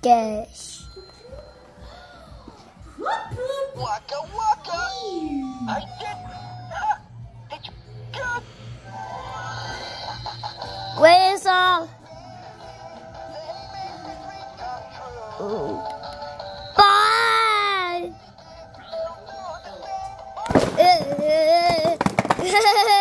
Gosh. Waka waka! I did. Did you good? Where's all? Bye.